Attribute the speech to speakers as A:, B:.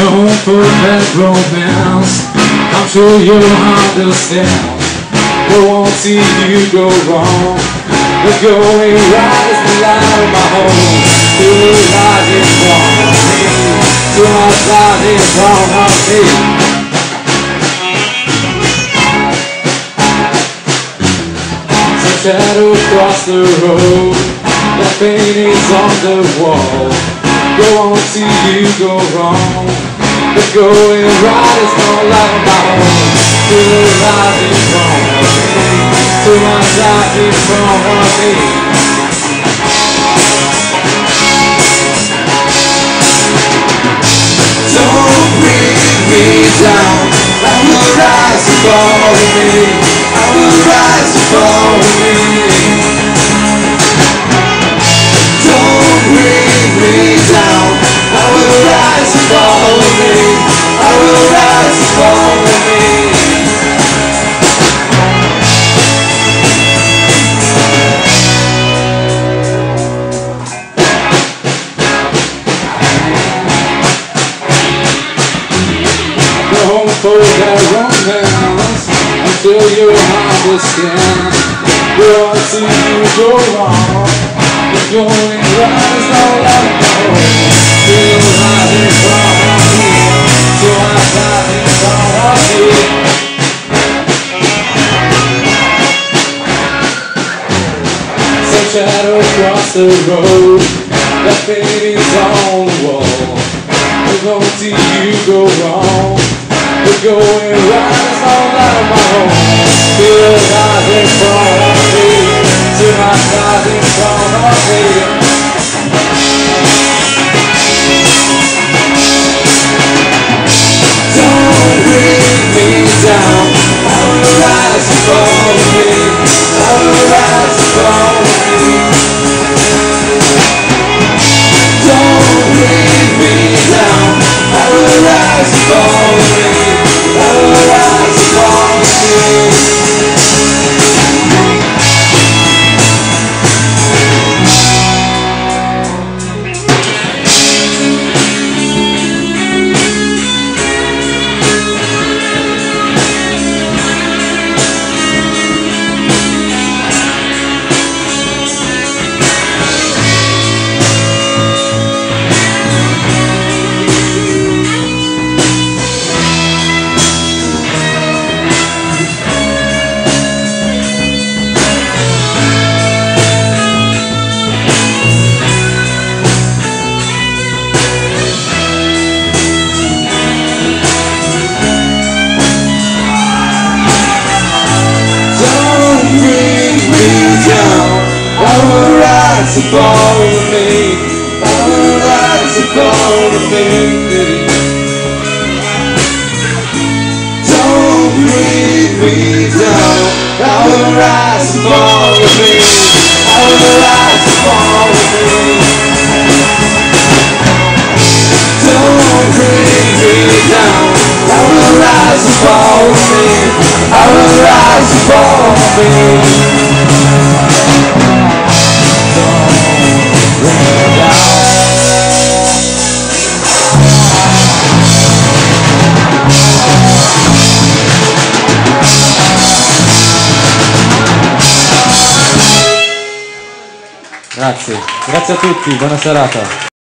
A: Don't forget romance, I'm sure you'll understand. I won't see you go wrong. The going right is the light of my home. Too light is wrong on me. Too much light is wrong on me. Some shadow across the road, the painting's on the wall. Go on, see you go wrong. The going right is no light of my home. Too light is wrong on me. Too much light is wrong on me. Don't bring me down. I will rise above me. I will rise above me. Don't bring me down. I will rise above me. I will rise above me. Don't forget romance until you understand. We'll see you go wrong. The going right is no light of my home. Too light is wrong on me. Too much light is wrong on me. Some shadow across the road, that painting's on the wall. We won't see you go wrong. The going right is no light of my home. Too light is wrong on me. Too much light is wrong on me. Don't bring me down. I will rise above me. I will rise above me. Don't bring me down. I will rise above me. I will rise above me. I will rise above me. I will rise above me. Don't bring me down. I will rise above me. I will rise above me. Don't bring me down. I will rise above me. I will rise above me.
B: Grazie a tutti, buona serata.